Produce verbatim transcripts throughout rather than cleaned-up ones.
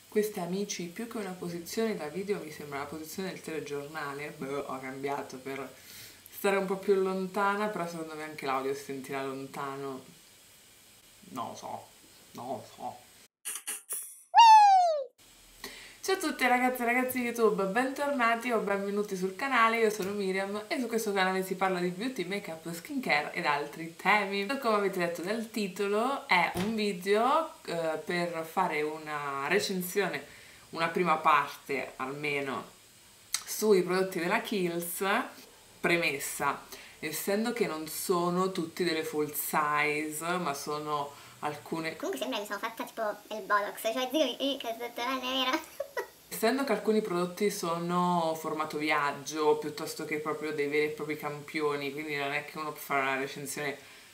Questa, amici, più che una posizione da video mi sembra la posizione del telegiornale. Beh, ho cambiato per stare un po' più lontana, però secondo me anche l'audio si sentirà lontano. Non lo so, non lo so. Ciao a tutti ragazze e ragazzi di YouTube, bentornati o benvenuti sul canale, io sono Miriam e su questo canale si parla di beauty, make-up, skincare ed altri temi. Come avete letto dal titolo, è un video eh, per fare una recensione, una prima parte almeno, sui prodotti della Kiehl's. Premessa, essendo che non sono tutti delle full size, ma sono alcune... Comunque sembra che mi sono fatta tipo il Botox, cioè zio che che non è vero. Essendo che alcuni prodotti sono formato viaggio piuttosto che proprio dei veri e propri campioni, quindi non è che uno può fare una recensione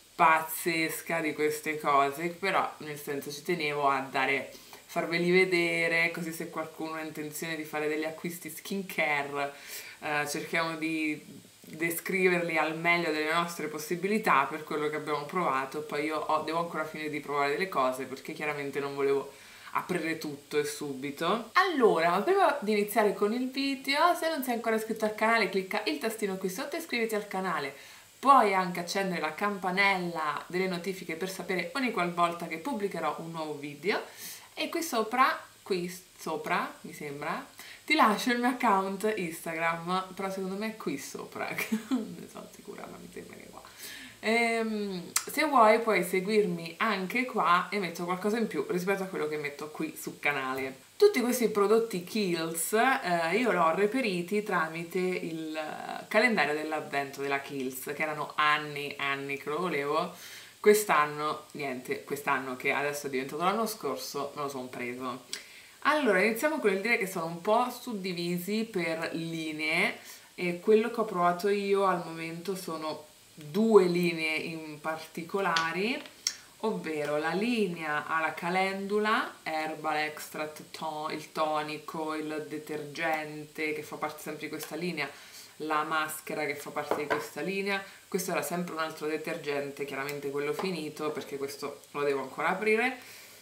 pazzesca di queste cose, però nel senso ci tenevo a dare, farveli vedere, così se qualcuno ha intenzione di fare degli acquisti skincare, eh, cerchiamo di descriverli al meglio delle nostre possibilità per quello che abbiamo provato. Poi io ho, devo ancora finire di provare delle cose perché chiaramente non volevo aprire tutto e subito. Allora, ma prima di iniziare con il video, se non sei ancora iscritto al canale, clicca il tastino qui sotto e iscriviti al canale. Puoi anche accendere la campanella delle notifiche per sapere ogni qualvolta che pubblicherò un nuovo video. E qui sopra, qui sopra, mi sembra, ti lascio il mio account Instagram, però secondo me è qui sopra, non ne sono sicura, ma mi sembra che è qua. Ehm, se vuoi puoi seguirmi anche qua e metto qualcosa in più rispetto a quello che metto qui sul canale. Tutti questi prodotti Kiehl's eh, io l'ho reperiti tramite il calendario dell'avvento della Kiehl's, che erano anni e anni che lo volevo. Quest'anno, niente, quest'anno che adesso è diventato l'anno scorso, me lo sono preso. Allora, iniziamo con il dire che sono un po' suddivisi per linee e quello che ho provato io al momento sono due linee in particolari, ovvero la linea alla calendula, Herbal Extract, to il tonico, il detergente che fa parte sempre di questa linea, la maschera che fa parte di questa linea. Questo era sempre un altro detergente, chiaramente quello finito perché questo lo devo ancora aprire,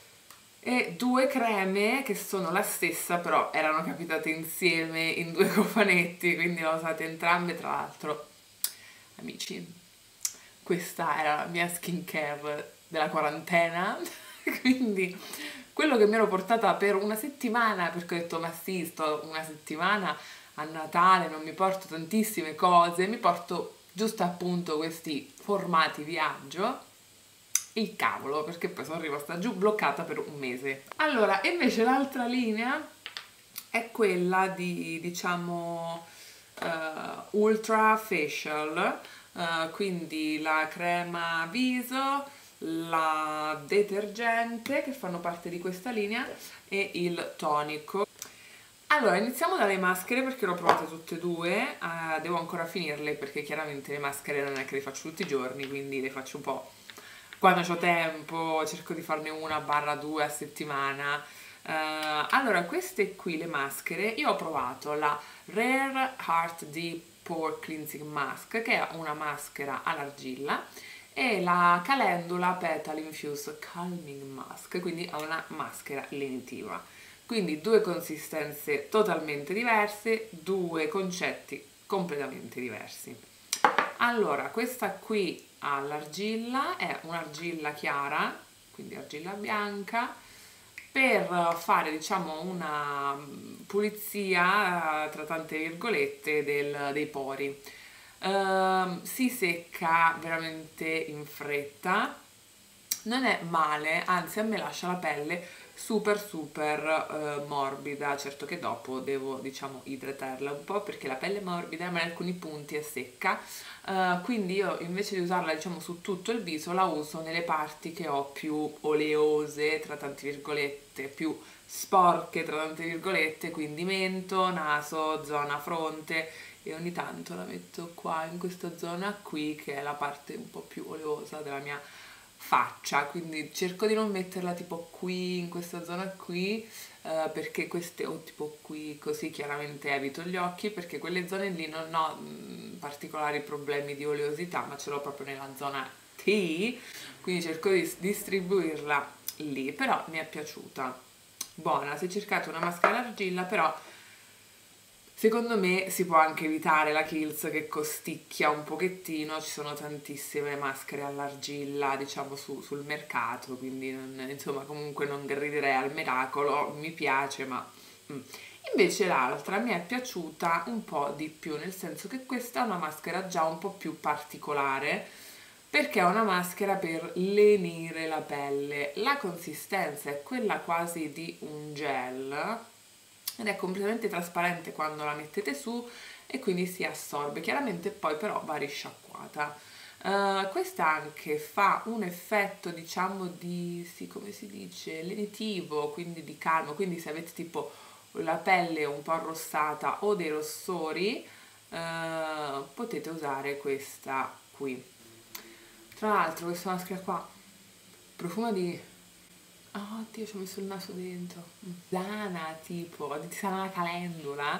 e due creme che sono la stessa però erano capitate insieme in due cofanetti, quindi le ho usate entrambe. Tra l'altro, amici, questa era la mia skincare della quarantena quindi quello che mi ero portata per una settimana, perché ho detto ma sì, sto una settimana a Natale, non mi porto tantissime cose, mi porto giusto appunto questi formati viaggio. Il cavolo, perché poi sono rimasta giù bloccata per un mese. Allora, invece l'altra linea è quella di, diciamo, uh, Ultra Facial, uh, quindi la crema viso, la detergente che fanno parte di questa linea e il tonico. Allora, iniziamo dalle maschere perché le ho provate tutte e due, uh, devo ancora finirle perché chiaramente le maschere non è che le faccio tutti i giorni, quindi le faccio un po' quando ho tempo, cerco di farne una barra due a settimana. Uh, allora, queste qui, le maschere, io ho provato la Rare Heart Deep Pore Cleansing Mask, che è una maschera all'argilla, e la Calendula Petal Infused Calming Mask, quindi è una maschera lenitiva. Quindi due consistenze totalmente diverse, due concetti completamente diversi. Allora, questa qui all'argilla è un'argilla chiara, quindi argilla bianca, per fare, diciamo, una pulizia tra tante virgolette del, dei pori. Uh, si secca veramente in fretta, non è male, anzi a me lascia la pelle super super uh, morbida. Certo che dopo devo, diciamo, idratarla un po' perché la pelle è morbida ma in alcuni punti è secca, uh, quindi io invece di usarla, diciamo, su tutto il viso la uso nelle parti che ho più oleose, tra tante virgolette, più sporche, tra tante virgolette, quindi mento, naso, zona fronte, e ogni tanto la metto qua in questa zona qui che è la parte un po' più oleosa della mia faccia, quindi cerco di non metterla tipo qui in questa zona qui, eh, perché queste, o tipo qui, così chiaramente evito gli occhi, perché quelle zone lì non ho mh, particolari problemi di oleosità, ma ce l'ho proprio nella zona T, quindi cerco di distribuirla lì, però mi è piaciuta. buona. Se cercate una maschera all'argilla, però secondo me si può anche evitare la Kiehl's che costicchia un pochettino, ci sono tantissime maschere all'argilla, diciamo, su, sul mercato, quindi non, insomma, comunque non griderei al miracolo, mi piace, ma... Mm. Invece l'altra mi è piaciuta un po' di più, nel senso che questa è una maschera già un po' più particolare, perché è una maschera per lenire la pelle. La consistenza è quella quasi di un gel, ed è completamente trasparente quando la mettete su e quindi si assorbe, chiaramente poi però va risciacquata. Uh, questa anche fa un effetto, diciamo, di, sì, come si dice, lenitivo, quindi di calmo, quindi se avete tipo la pelle un po' arrossata o dei rossori, uh, potete usare questa qui. Tra l'altro questa maschera qua profuma di... Oh, oddio, ci ho messo il naso dentro. Zana, tipo, di Tisana Calendula.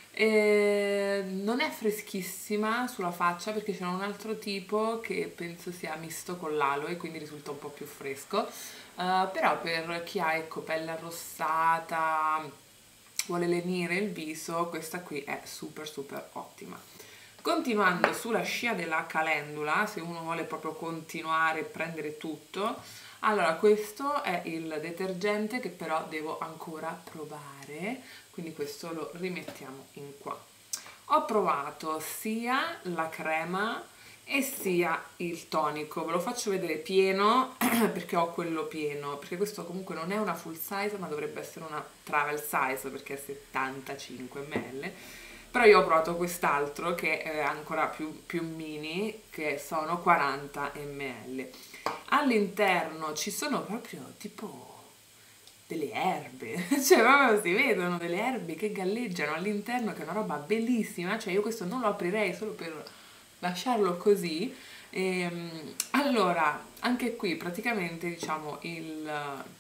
E non è freschissima sulla faccia perché c'è un altro tipo che penso sia misto con l'aloe, quindi risulta un po' più fresco. Uh, però per chi ha, ecco, pelle arrossata, vuole lenire il viso, questa qui è super super ottima. Continuando sulla scia della calendula, se uno vuole proprio continuare e prendere tutto, allora questo è il detergente che però devo ancora provare, quindi questo lo rimettiamo in qua. Ho provato sia la crema e sia il tonico, ve lo faccio vedere pieno perché ho quello pieno, perché questo comunque non è una full size ma dovrebbe essere una travel size perché è settantacinque millilitri. Però io ho provato quest'altro che è ancora più, più mini, che sono quaranta millilitri. All'interno ci sono proprio tipo delle erbe, cioè proprio si vedono delle erbe che galleggiano all'interno, che è una roba bellissima, cioè io questo non lo aprirei solo per lasciarlo così. E, allora, anche qui praticamente diciamo il...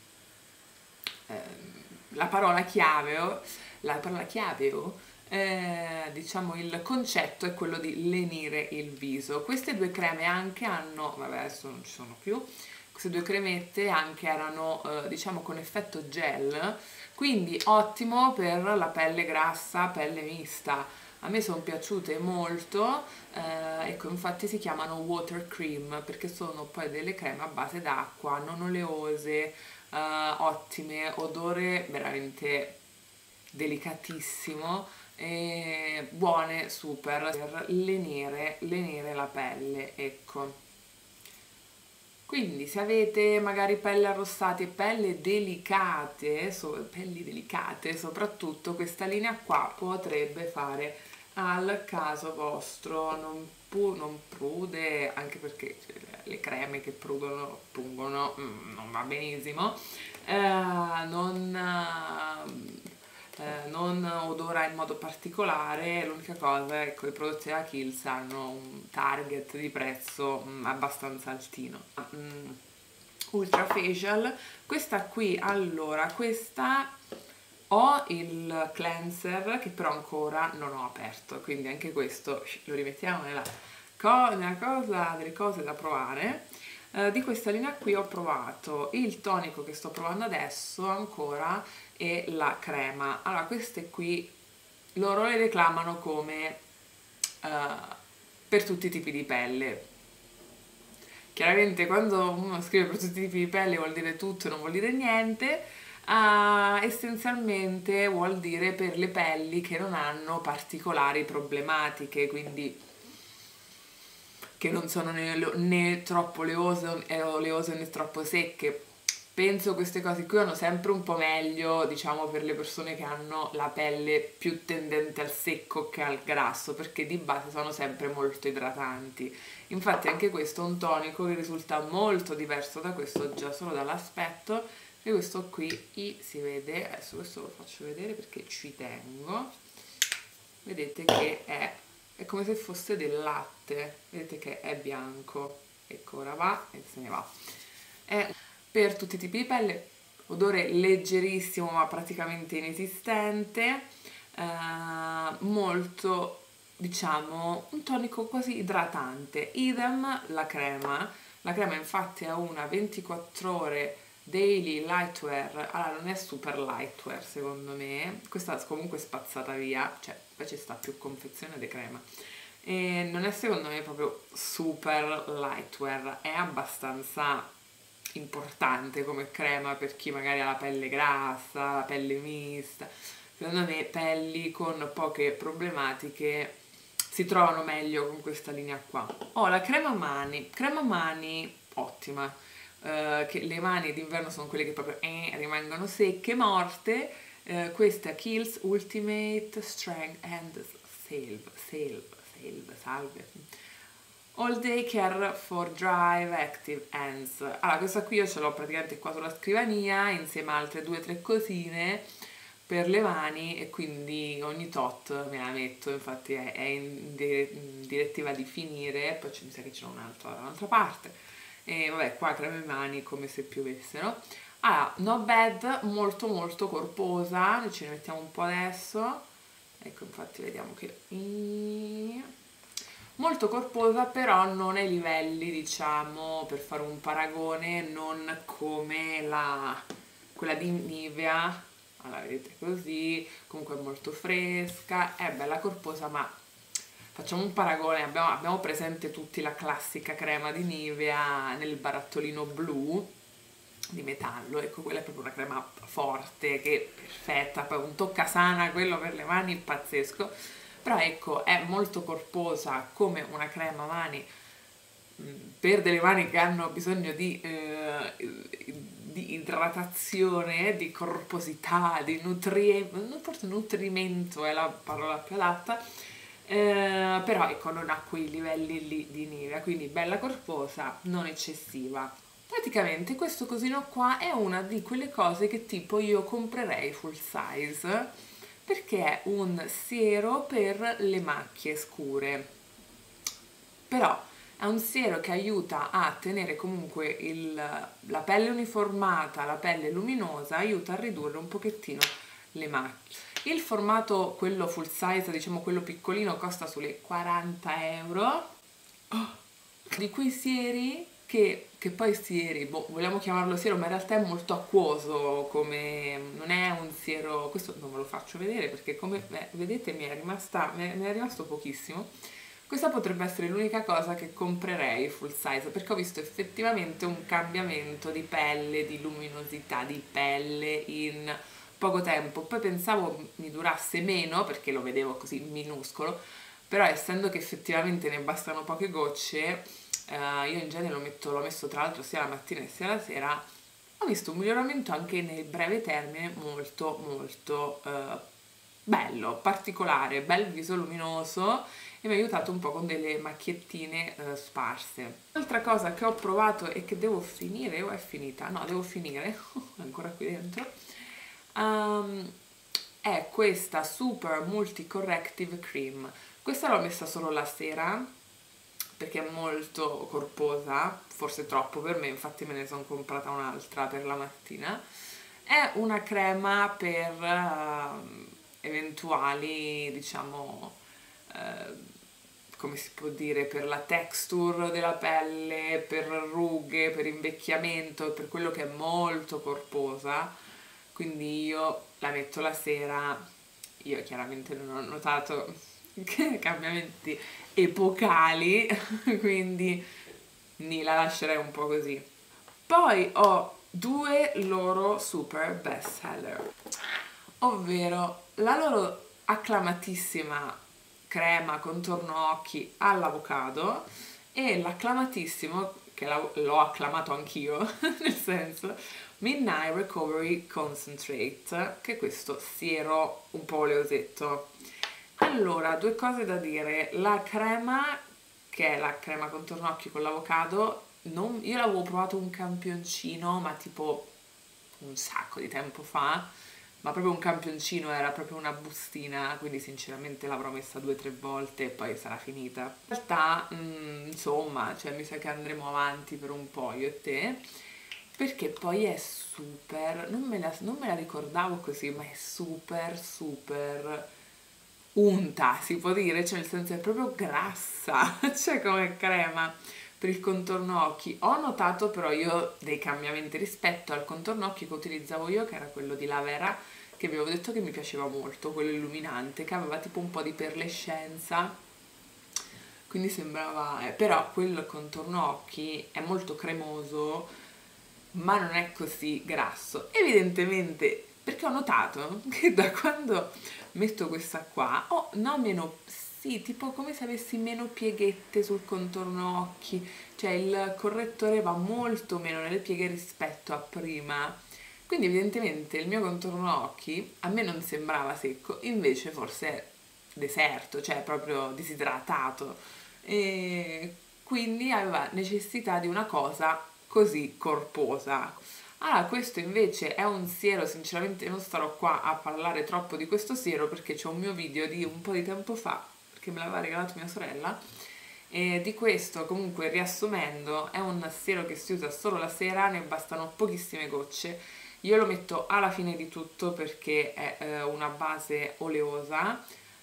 Eh, la parola chiave, la parola chiave Eh, diciamo il concetto è quello di lenire il viso. Queste due creme anche hanno, vabbè adesso non ci sono più, queste due cremette anche erano eh, diciamo con effetto gel, quindi ottimo per la pelle grassa, pelle mista. A me sono piaciute molto, eh, ecco, infatti si chiamano water cream perché sono poi delle creme a base d'acqua, non oleose, eh, ottime, odore veramente delicatissimo e buone, super per lenire, lenire la pelle, ecco. Quindi se avete magari pelle arrossate e pelle delicate, so, pelli delicate soprattutto, questa linea qua potrebbe fare al caso vostro. Non, pu non prude, anche perché cioè, le creme che prudono, pungono, mm, non va benissimo, eh, non... Eh, Eh, non odora in modo particolare, l'unica cosa è che i prodotti della Kiehl's hanno un target di prezzo mm, abbastanza altino. Mm, Ultra Facial, questa qui, allora, questa ho il cleanser che però ancora non ho aperto, quindi anche questo lo rimettiamo nella, co nella cosa delle cose da provare. Uh, di questa linea qui ho provato il tonico che sto provando adesso ancora e la crema. Allora queste qui loro le reclamano come uh, per tutti i tipi di pelle. Chiaramente quando uno scrive per tutti i tipi di pelle vuol dire tutto e non vuol dire niente. Uh, essenzialmente vuol dire per le pelli che non hanno particolari problematiche, quindi che non sono né, né troppo oleose, eh, oleose né troppo secche. Penso queste cose qui vanno sempre un po' meglio, diciamo, per le persone che hanno la pelle più tendente al secco che al grasso, perché di base sono sempre molto idratanti. Infatti anche questo è un tonico che risulta molto diverso da questo già solo dall'aspetto, e questo qui si vede, adesso questo lo faccio vedere perché ci tengo, vedete che è... è come se fosse del latte, vedete che è bianco, ecco, ora va e se ne va. È per tutti i tipi di pelle, odore leggerissimo ma praticamente inesistente, eh, molto, diciamo, un tonico quasi idratante. Idem la crema, la crema infatti ha una ventiquattro ore Daily Lightwear, allora non è super lightwear secondo me, questa comunque è spazzata via, cioè invece sta più confezione di crema, e non è secondo me proprio super lightwear, è abbastanza importante come crema per chi magari ha la pelle grassa, la pelle mista. Secondo me pelli con poche problematiche si trovano meglio con questa linea qua. Ho la crema mani, crema mani ottima, uh, che le mani d'inverno sono quelle che proprio eh, rimangono secche, morte. Uh, questa è Kiehl's Ultimate Strength and Salve, salve, salve, salve. All Day Care for Dry Active Hands. Allora, questa qui io ce l'ho praticamente qua sulla scrivania insieme a altre due o tre cosine per le mani, e quindi ogni tot me la metto, infatti è, è in, dire, in direttiva di finire, poi mi sa che c'è un'altra dall'altra parte, e vabbè, qua creme mani come se piovessero. Allora, No Bad, molto molto corposa, noi ce ne mettiamo un po' adesso, ecco, infatti vediamo che molto corposa, però non ai livelli, diciamo, per fare un paragone, non come la quella di Nivea. Allora, vedete così, comunque è molto fresca, è bella corposa, ma facciamo un paragone, abbiamo, abbiamo presente tutti la classica crema di Nivea nel barattolino blu di metallo, ecco, quella è proprio una crema forte, che è perfetta, poi un toccasana, quello per le mani pazzesco, però ecco, è molto corposa come una crema mani per delle mani che hanno bisogno di, eh, di idratazione, di corposità, di nutrimento, forse nutrimento è la parola più adatta, eh, però ecco, non ha quei livelli lì di Nivea, quindi bella corposa, non eccessiva. Praticamente questo cosino qua è una di quelle cose che tipo io comprerei full size, perché è un siero per le macchie scure, però è un siero che aiuta a tenere comunque il, la pelle uniformata, la pelle luminosa, aiuta a ridurre un pochettino le macchie. Il formato, quello full size, diciamo quello piccolino, costa sulle quaranta euro. Oh, di quei sieri che, che poi sieri, boh, vogliamo chiamarlo siero, ma in realtà è molto acquoso, come non è un siero, questo non ve lo faccio vedere perché come eh, vedete mi è, rimasta, mi è rimasto pochissimo. Questa potrebbe essere l'unica cosa che comprerei full size, perché ho visto effettivamente un cambiamento di pelle, di luminosità di pelle in poco tempo. Poi pensavo mi durasse meno, perché lo vedevo così minuscolo, però essendo che effettivamente ne bastano poche gocce, eh, io in genere lo metto, l'ho messo tra l'altro sia la mattina sia la sera, ho visto un miglioramento anche nel breve termine molto molto eh, bello, particolare, bel viso luminoso, e mi ha aiutato un po' con delle macchiettine eh, sparse. Un'altra cosa che ho provato e che devo finire, o è finita? No, devo finire, ancora qui dentro, um, è questa Super Multi Corrective Cream. Questa l'ho messa solo la sera, perché è molto corposa, forse troppo per me, infatti me ne sono comprata un'altra per la mattina. È una crema per uh, eventuali, diciamo, uh, come si può dire, per la texture della pelle, per rughe, per invecchiamento, per quello che è molto corposa, quindi io la metto la sera. Io chiaramente non ho notato cambiamenti epocali, quindi mi la lascerei un po' così. Poi ho due loro super best seller, ovvero la loro acclamatissima crema contorno occhi all'avocado e l'acclamatissimo, che l'ho acclamato anch'io, nel senso Midnight Recovery Concentrate, che è questo siero un po' oleosetto. Allora, due cose da dire: la crema, che è la crema contorno occhi con l'avocado, non, io l'avevo provato un campioncino, ma tipo un sacco di tempo fa, ma proprio un campioncino, era proprio una bustina, quindi sinceramente l'avrò messa due o tre volte e poi sarà finita. In realtà, mh, insomma, cioè mi sa che andremo avanti per un po' io e te, perché poi è super, non me la, non me la ricordavo così, ma è super super unta, si può dire, cioè nel senso è proprio grassa, cioè come crema, per il contorno occhi. Ho notato però io dei cambiamenti rispetto al contorno occhi che utilizzavo io, che era quello di Lavera, che vi avevo detto che mi piaceva molto, quello illuminante, che aveva tipo un po' di perlescenza, quindi sembrava... Eh, però quello contorno occhi è molto cremoso, ma non è così grasso. Evidentemente, perché ho notato che da quando metto questa qua ho no meno, sì, tipo come se avessi meno pieghette sul contorno occhi, cioè il correttore va molto meno nelle pieghe rispetto a prima, quindi evidentemente il mio contorno occhi a me non sembrava secco, invece forse è deserto, cioè proprio disidratato, e quindi aveva necessità di una cosa così corposa. Ah, questo invece è un siero, sinceramente non starò qua a parlare troppo di questo siero perché c'è un mio video di un po' di tempo fa, perché me l'aveva regalato mia sorella, e di questo comunque riassumendo è un siero che si usa solo la sera, ne bastano pochissime gocce, io lo metto alla fine di tutto perché è eh, una base oleosa,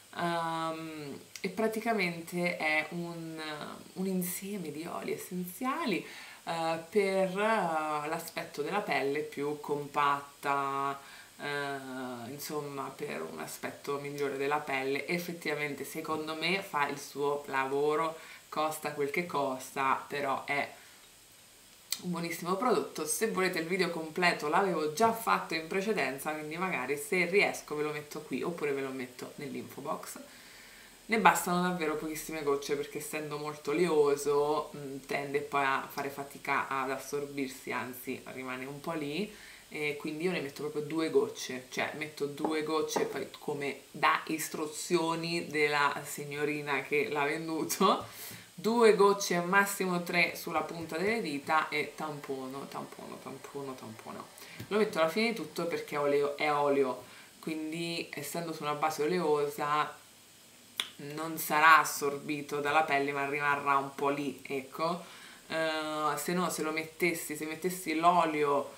um, e praticamente è un, un insieme di oli essenziali Uh, per uh, l'aspetto della pelle più compatta, uh, insomma per un aspetto migliore della pelle. Effettivamente secondo me fa il suo lavoro, costa quel che costa, però è un buonissimo prodotto. Se volete il video completo l'avevo già fatto in precedenza, quindi magari se riesco ve lo metto qui oppure ve lo metto nell'info box. Ne bastano davvero pochissime gocce perché essendo molto oleoso mh, tende poi a fare fatica ad assorbirsi, anzi rimane un po' lì, e quindi io ne metto proprio due gocce, cioè metto due gocce poi come da istruzioni della signorina che l'ha venduto, due gocce massimo tre sulla punta delle dita e tampono, tampono, tampono, tampono. Lo metto alla fine di tutto perché è olio, è olio, quindi essendo su una base oleosa non sarà assorbito dalla pelle ma rimarrà un po' lì, ecco. Uh, se no, se lo mettessi, se mettessi l'olio,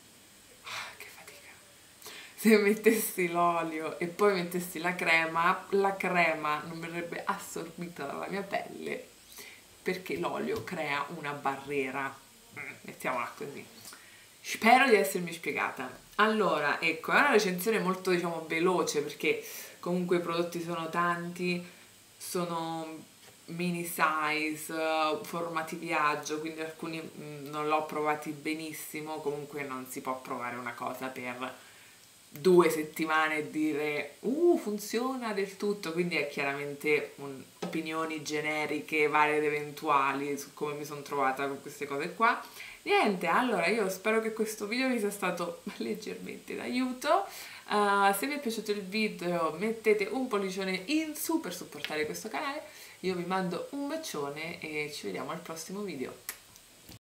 che fatica, se mettessi l'olio e poi mettessi la crema, la crema non verrebbe assorbita dalla mia pelle perché l'olio crea una barriera, mettiamola così. Spero di essermi spiegata. Allora, ecco, è una recensione molto, diciamo, veloce perché comunque i prodotti sono tanti, sono mini size, formati viaggio, quindi alcuni mh, non l'ho provati benissimo, comunque non si può provare una cosa per due settimane e dire uh funziona del tutto, quindi è chiaramente un, opinioni generiche, varie ed eventuali su come mi sono trovata con queste cose qua. Niente, allora io spero che questo video vi sia stato leggermente d'aiuto. Uh, se vi è piaciuto il video mettete un pollicione in su per supportare questo canale, io vi mando un bacione e ci vediamo al prossimo video.